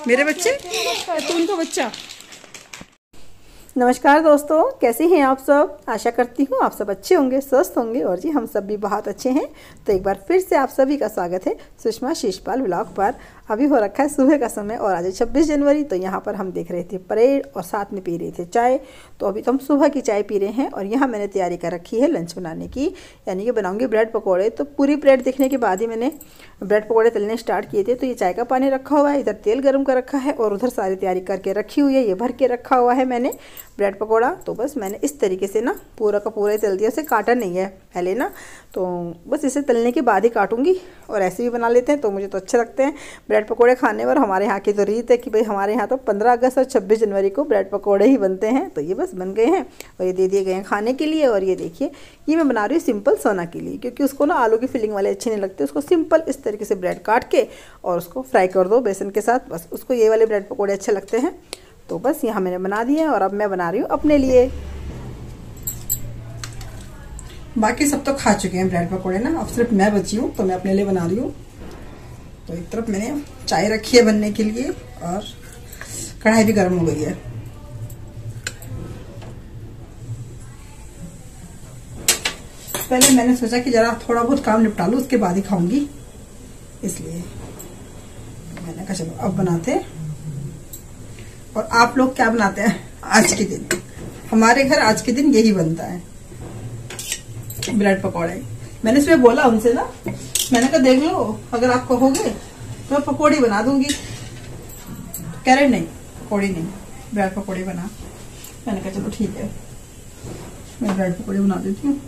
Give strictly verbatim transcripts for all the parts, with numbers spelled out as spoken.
मेरे बच्चे तो उनका बच्चा। नमस्कार दोस्तों, कैसे हैं आप सब। आशा करती हूँ आप सब अच्छे होंगे, स्वस्थ होंगे और जी हम सब भी बहुत अच्छे हैं। तो एक बार फिर से आप सभी का स्वागत है सुषमा शिषपाल व्लॉग पर। अभी हो रखा है सुबह का समय और आज छब्बीस जनवरी। तो यहाँ पर हम देख रहे थे परेड और साथ में पी रहे थे चाय। तो अभी तो हम सुबह की चाय पी रहे हैं और यहाँ मैंने तैयारी कर रखी है लंच बनाने की, यानी कि बनाऊँगी ब्रेड पकौड़े। तो पूरी प्लेट देखने के बाद ही मैंने ब्रेड पकौड़े तलने स्टार्ट किए थे। तो ये चाय का पानी रखा हुआ है, इधर तेल गर्म कर रखा है और उधर सारी तैयारी करके रखी हुई है। ये भर के रखा हुआ है मैंने ब्रेड पकौड़ा। तो बस मैंने इस तरीके से ना पूरा का पूरा ही तल दिया, उसे काटा नहीं है पहले ना। तो बस इसे तलने के बाद ही काटूंगी और ऐसे भी बना लेते हैं तो मुझे तो अच्छे लगते हैं ब्रेड पकौड़े खाने। और हमारे यहाँ की तो रीत है कि भाई हमारे यहाँ तो पंद्रह अगस्त और छब्बीस जनवरी को ब्रेड पकौड़े ही बनते हैं। तो ये बस बन गए हैं और ये दे दिए गए हैं खाने के लिए। और ये देखिए, ये मैं बना रही हूँ सिंपल सोना के लिए, क्योंकि उसको ना आलू की फिलिंग वाले अच्छे नहीं लगते। उसको सिंपल इस तरीके से ब्रेड काट के और उसको फ्राई कर दो बेसन के साथ, बस उसको ये वाले ब्रेड पकौड़े अच्छे लगते हैं। तो बस यहाँ मैंने बना दिए हैं और अब मैं बना रही हूँ अपने लिए। बाकी सब तो खा चुके हैं ब्रेड पकौड़े ना, अब सिर्फ मैं बची हूँ तो मैं अपने लिए बना रही हूँ। तो एक तरफ मैंने चाय रखी है बनने के लिए और कढ़ाई भी गर्म हो गई है। पहले मैंने सोचा कि जरा थोड़ा बहुत काम निपटा लूँ, उसके बाद ही खाऊंगी, इसलिए मैंने कहा चलो अब बनाते हैं। और आप लोग क्या बनाते हैं आज के दिन? हमारे घर आज के दिन यही बनता है, ब्रेड पकौड़े। मैंने इसमें बोला उनसे ना, मैंने कहा देख लो अगर आप कहोगे तो मैं पकौड़ी बना दूंगी। कह रहे नहीं पकौड़ी नहीं, ब्रेड पकौड़ी बना। मैंने कहा चलो ठीक है, मैं ब्रेड पकौड़ी बना देती हूँ।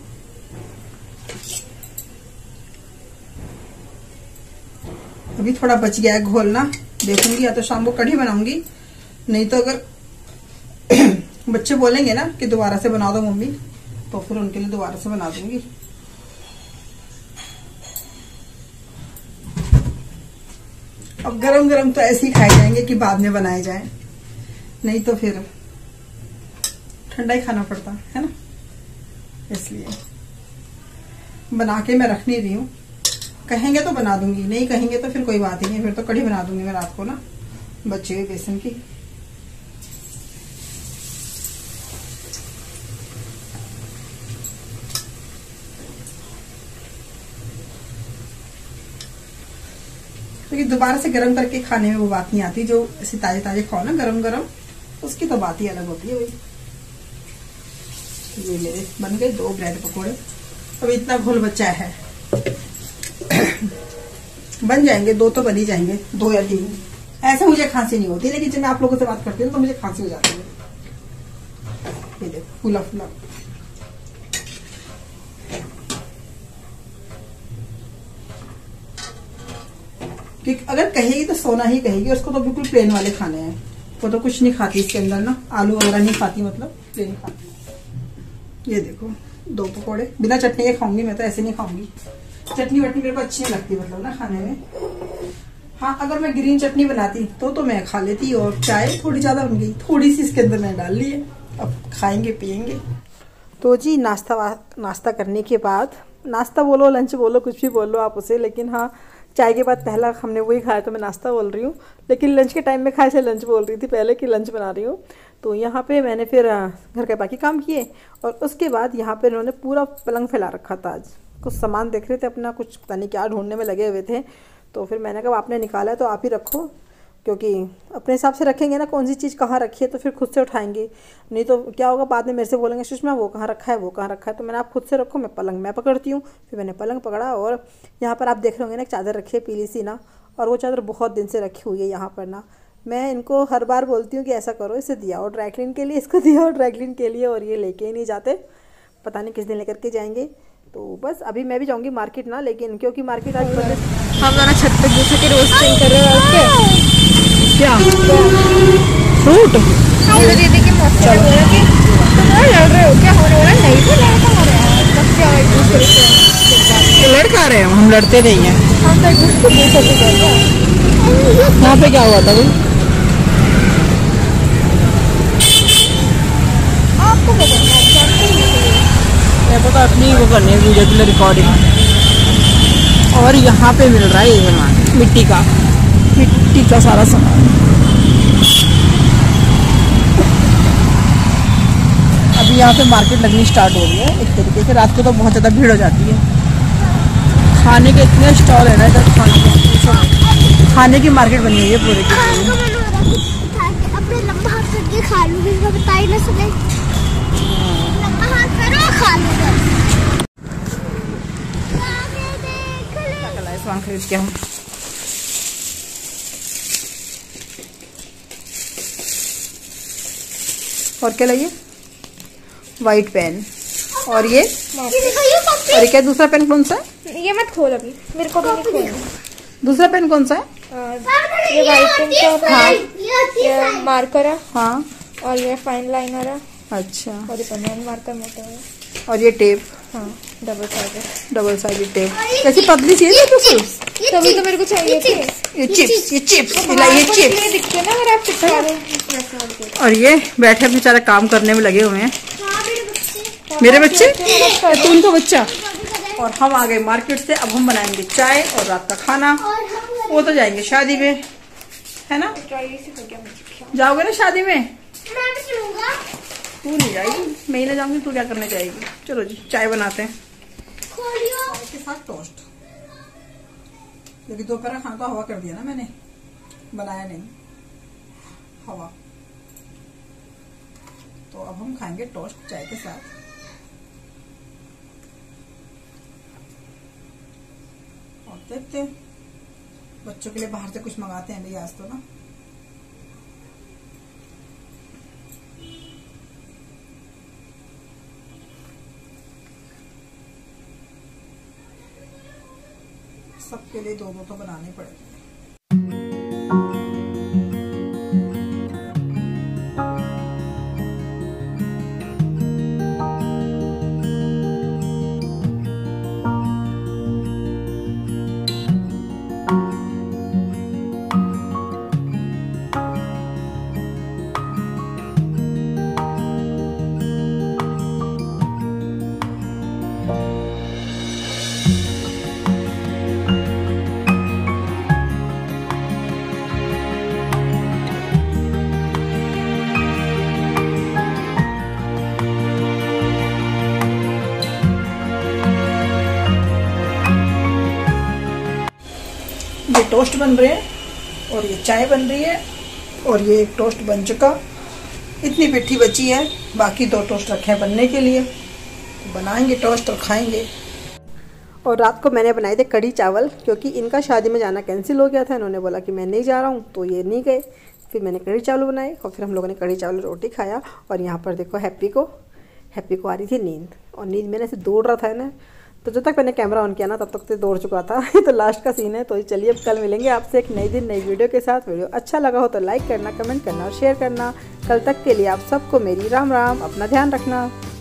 अभी थोड़ा बच गया है घोलना, देखूंगी या तो शाम को कढ़ी बनाऊंगी, नहीं तो अगर बच्चे बोलेंगे ना कि दोबारा से बना दो मम्मी, तो फिर उनके लिए दोबारा से बना दूंगी। अब गरम गरम तो ऐसे ही खाए जाएंगे कि बाद में बनाए जाए, नहीं तो फिर ठंडा ही खाना पड़ता है ना, इसलिए बना के मैं रख नहीं रही हूँ। कहेंगे तो बना दूंगी, नहीं कहेंगे तो फिर कोई बात ही नहीं, फिर तो कढ़ी बना दूंगी मैं रात को ना बचे हुए बेसन की। क्योंकि दोबारा से गरम करके खाने में वो बात नहीं आती, जो ऐसे ताजे ताजे खाओ ना गरम गरम, उसकी तो बात ही अलग होती है भाई। ये मेरे बन गए दो ब्रेड पकोड़े। अब इतना घोल बचा है, बन जाएंगे, दो तो बन ही जाएंगे, दो या तीन। ऐसे मुझे खांसी नहीं होती, लेकिन जब मैं आप लोगों से बात करती हूँ तो मुझे खांसी हो जाती है। ये देखो फूला फूला। कि अगर कहेगी तो सोना ही कहेगी, उसको तो बिल्कुल प्लेन वाले खाने हैं। वो तो कुछ नहीं खाती इसके अंदर ना, आलू वगैरह नहीं खाती, मतलब प्लेन खाती। ये देखो दो पकोड़े बिना चटनी के खाऊंगी मैं, तो ऐसे नहीं खाऊंगी। चटनी वटनी मेरे को अच्छी नहीं लगती मतलब ना खाने में। हाँ अगर मैं ग्रीन चटनी बनाती तो तो मैं खा लेती। और चाय थोड़ी ज्यादा बन गई, थोड़ी सी इसके अंदर मैंने डाल ली है, अब खाएंगे पियेंगे। तो जी नाश्ता नाश्ता करने के बाद, नाश्ता बोलो लंच बोलो कुछ भी बोलो आप उसे, लेकिन हाँ चाय के बाद पहला हमने वही खाया तो मैं नाश्ता बोल रही हूँ, लेकिन लंच के टाइम में खाए से लंच बोल रही थी पहले कि लंच बना रही हूँ। तो यहाँ पे मैंने फिर घर के बाकी काम किए और उसके बाद यहाँ पे इन्होंने पूरा पलंग फैला रखा था। आज कुछ सामान देख रहे थे अपना, कुछ पता नहीं क्या ढूंढने में लगे हुए थे। तो फिर मैंने कहा आपने निकाला है तो आप ही रखो, क्योंकि अपने हिसाब से रखेंगे ना कौन सी चीज़ कहाँ रखी है तो फिर खुद से उठाएंगे, नहीं तो क्या होगा बाद में मेरे से बोलेंगे सुषमा वो कहाँ रखा है वो कहाँ रखा है। तो मैंने आप खुद से रखो, मैं पलंग मैं पकड़ती हूँ। फिर मैंने पलंग पकड़ा और यहाँ पर आप देख रहे होंगे ना एक चादर रखी है पीली सी ना, और वो चादर बहुत दिन से रखी हुई है यहाँ पर ना। मैं इनको हर बार बोलती हूँ कि ऐसा करो, इसे दिया और ड्राई क्लीन के लिए, इसको दिया और ड्राई क्लीन के लिए, और ये लेके ही नहीं जाते, पता नहीं किस दिन लेकर के जाएंगे। तो बस अभी मैं भी जाऊँगी मार्केट ना, लेकिन क्योंकि मार्केट आज बंद है। हम दोनों छत पे दूसरे के रोस्टिंग कर रहे हैं। क्या फ्रूट दीदी की मौसी ने बोला कि तुम लड़ रहे हो क्या, होने वाला नहीं तो लड़का हो रहा है, तब क्या एक दूसरे से लड़का रहे हम लड़ते नहीं है, हम तो एक दूसरे को दूसरे से कर रहे हैं। यहाँ पे क्या हुआ था भाई? आपको पता मैं पता अपनी वो करनी है वीडियो के लिए रिकॉर्डिंग। और यहाँ पे मिल रहा है ये सामान, मिट्टी का मिट्टी का सारा सामान। अभी यहाँ पे मार्केट लगनी स्टार्ट हो रही है एक तरीके से। रात को तो बहुत ज़्यादा भीड़ हो जाती है। खाने के इतने स्टॉल है ना इधर, खाने के खाने की मार्केट बनी हुई है पूरे की पूरी। अपने लंबा हाथ करके खा लूंगी, बता ही ना सुने। लंबा हाथ करो खा लूंगा। सामान खरीद के हम और क्या लाइए? White pen. और ये और ये क्या दूसरा पेन कौन सा है? ये मत खोल अभी, मेरे को भी नहीं खोलना। दूसरा पेन कौन सा है? ये वाइट पेन का हाँ। ये मार्कर है। हाँ। और ये फाइन लाइनर है। अच्छा। और ये पेन मार्कर मोटा है। और ये टेप। हाँ, double sided. Double sided tape. कैसी पतली सी है तो तभी तो मेरे को चाहिए थी। ये चिप्स, ये चिप्स, ये चिप्स दिखते ना अगर आप चिपका रहे। और ये बैठे बेचारा काम करने में लगे हुए हैं। मेरे बच्चे, तो उनका बच्चा। और हम आ गए मार्केट से। अब हम बनाएंगे चाय और रात का खाना। वो तो जाएंगे शादी में, है ना? जाओगे ना शादी में? तू नहीं जाएगी, मैं ही ना जाऊंगी। तू क्या करने जाएगी? चलो जी चाय बनाते हैं। चाय के साथ टोस्ट। क्योंकि दोपहर खाना तो हवा कर दिया ना मैंने, बनाया नहीं हवा। तो अब हम खाएंगे टोस्ट चाय के साथ। और देखते हैं, बच्चों के लिए बाहर से कुछ मंगाते हैं भैया आज तो ना। सबके लिए दो दो तो बनाने पड़ेंगे। ये टोस्ट बन रहे हैं और ये चाय बन रही है और ये एक टोस्ट बन चुका। इतनी पिट्ठी बची है, बाकी दो टोस्ट रखे हैं बनने के लिए। तो बनाएंगे टोस्ट और खाएंगे। और रात को मैंने बनाए थे कढ़ी चावल, क्योंकि इनका शादी में जाना कैंसिल हो गया था। इन्होंने बोला कि मैं नहीं जा रहा हूँ, तो ये नहीं गए। फिर मैंने कढ़ी चावल बनाए और फिर हम लोगों ने कढ़ी चावल रोटी खाया। और यहाँ पर देखो हैप्पी को हैप्पी को आ रही थी नींद, और नींद मैंने ऐसे दौड़ रहा था ना, तो जब तक मैंने कैमरा ऑन किया ना तब तक तो दौड़ चुका था। तो लास्ट का सीन है। तो चलिए अब कल मिलेंगे आपसे एक नई दिन नई वीडियो के साथ। वीडियो अच्छा लगा हो तो लाइक करना, कमेंट करना और शेयर करना। कल तक के लिए आप सबको मेरी राम राम। अपना ध्यान रखना।